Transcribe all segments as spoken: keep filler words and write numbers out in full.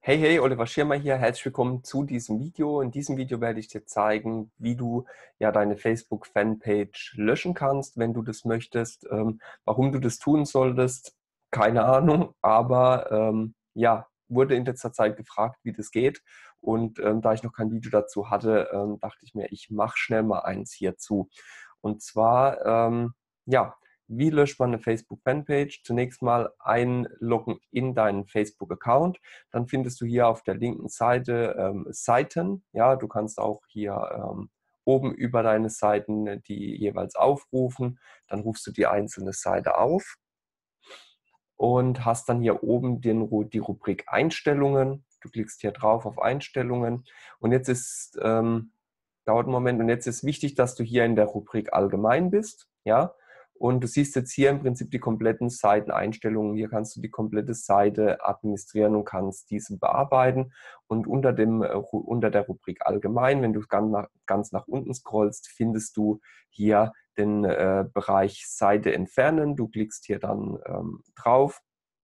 Hey, hey, Oliver Schirmer hier. Herzlich willkommen zu diesem Video. In diesem Video werde ich dir zeigen, wie du ja deine Facebook-Fanpage löschen kannst, wenn du das möchtest. Ähm, warum du das tun solltest, keine Ahnung, aber ähm, ja, wurde in letzter Zeit gefragt, wie das geht. Und ähm, da ich noch kein Video dazu hatte, ähm, dachte ich mir, ich mache schnell mal eins hierzu. Und zwar, ähm, ja, wie löscht man eine Facebook-Fanpage? Zunächst mal einloggen in deinen Facebook-Account. Dann findest du hier auf der linken Seite ähm, Seiten. Ja, du kannst auch hier ähm, oben über deine Seiten die jeweils aufrufen. Dann rufst du die einzelne Seite auf und hast dann hier oben den, die Rubrik Einstellungen. Du klickst hier drauf auf Einstellungen. Und jetzt ist, ähm, dauert einen Moment, und jetzt ist wichtig, dass du hier in der Rubrik Allgemein bist. Ja, und du siehst jetzt hier im Prinzip die kompletten Seiteneinstellungen. Hier kannst du die komplette Seite administrieren und kannst diese bearbeiten. Und unter, dem, äh, unter der Rubrik Allgemein, wenn du ganz nach, ganz nach unten scrollst, findest du hier den äh, Bereich Seite entfernen. Du klickst hier dann ähm, drauf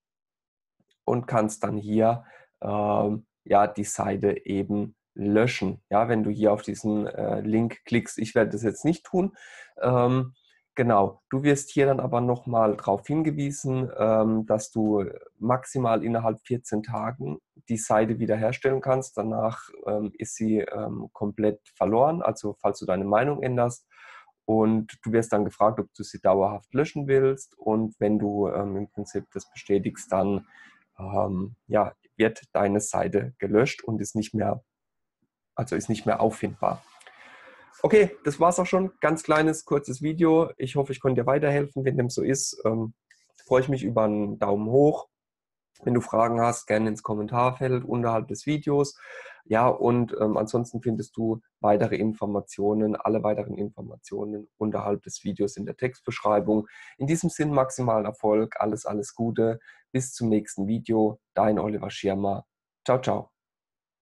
und kannst dann hier ähm, ja, die Seite eben löschen. Ja, wenn du hier auf diesen äh, Link klickst, ich werde das jetzt nicht tun. Ähm, genau, du wirst hier dann aber nochmal darauf hingewiesen, ähm, dass du maximal innerhalb vierzehn Tagen die Seite wiederherstellen kannst. Danach ähm, ist sie ähm, komplett verloren, also falls du deine Meinung änderst. Und du wirst dann gefragt, ob du sie dauerhaft löschen willst. Und wenn du ähm, im Prinzip das bestätigst, dann ähm, ja, wird deine Seite gelöscht und ist nicht mehr, also ist nicht mehr auffindbar. Okay, das war's auch schon. Ganz kleines, kurzes Video. Ich hoffe, ich konnte dir weiterhelfen. Wenn dem so ist, ähm, freue ich mich über einen Daumen hoch. Wenn du Fragen hast, gerne ins Kommentarfeld unterhalb des Videos. Ja, und ähm, ansonsten findest du weitere Informationen, alle weiteren Informationen unterhalb des Videos in der Textbeschreibung. In diesem Sinn maximalen Erfolg, alles, alles Gute. Bis zum nächsten Video. Dein Oliver Schirmer. Ciao, ciao.